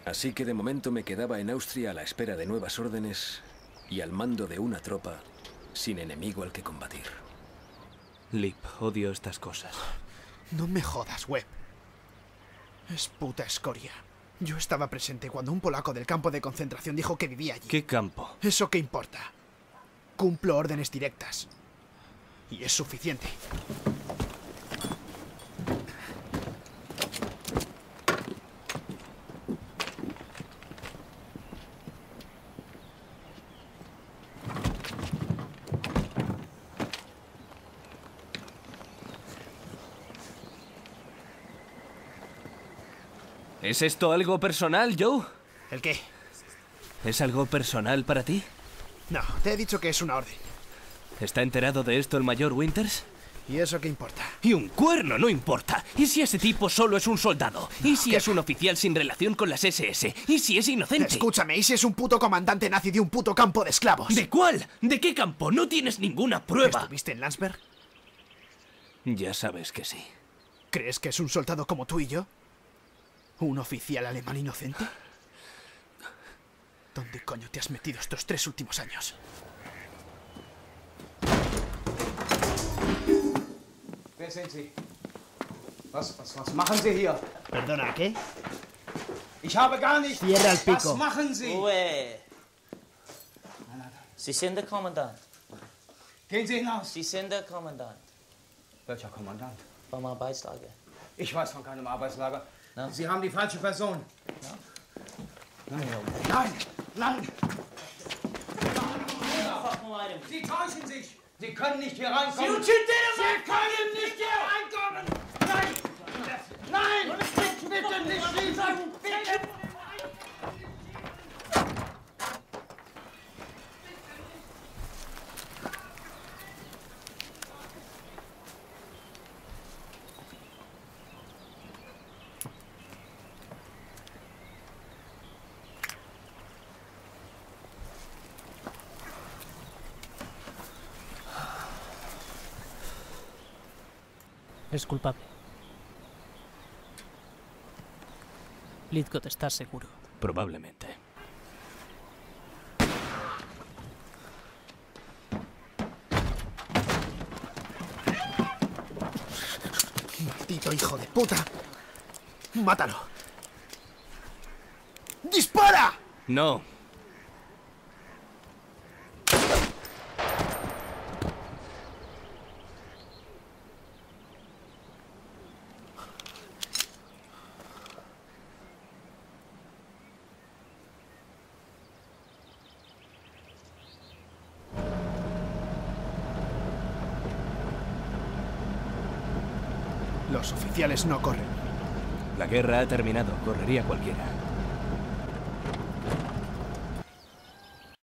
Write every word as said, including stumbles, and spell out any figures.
Así que de momento me quedaba en Austria a la espera de nuevas órdenes y al mando de una tropa sin enemigo al que combatir. Lip, odio estas cosas. No me jodas, Webb. Es puta escoria. Yo estaba presente cuando un polaco del campo de concentración dijo que vivía allí. ¿Qué campo? ¿Eso qué importa? Cumplo órdenes directas. Y es suficiente. ¿Es esto algo personal, Joe? ¿El qué? ¿Es algo personal para ti? No, te he dicho que es una orden. ¿Está enterado de esto el mayor Winters? ¿Y eso qué importa? Y un cuerno no importa. ¿Y si ese tipo solo es un soldado? ¿Y si ¿qué? es un oficial sin relación con las ese ese? ¿Y si es inocente? Escúchame, ¿y si es un puto comandante nazi de un puto campo de esclavos? ¿De cuál? ¿De qué campo? No tienes ninguna prueba. ¿Estuviste en Landsberg? Ya sabes que sí. ¿Crees que es un soldado como tú y yo? ¿Un oficial alemán inocente? ¿Dónde coño te has metido estos tres últimos años? Wer sind Sie? Was, was, was machen Sie hier? Perdona, ¿qué? Ich habe gar nicht... Cierra el pico. Was machen Sie? Ruhe! Sie sind der Kommandant. Gehen Sie hinaus. Sie sind der Kommandant Welcher Kommandant? vom Arbeitslager. Ich weiß von keinem Arbeitslager. Ja. Sie haben die falsche Person. Ja. Nein, nein, nein! Nein! Sie täuschen sich! Sie können nicht hier reinkommen! Sie Sie können nicht hier reinkommen! Nein! Nein! Bitte nicht schließen! Bitte! Es culpable. Lidcott, ¿estás seguro? Probablemente. Maldito hijo de puta. Mátalo. ¡Dispara! No. Los oficiales no corren. La guerra ha terminado. Correría cualquiera.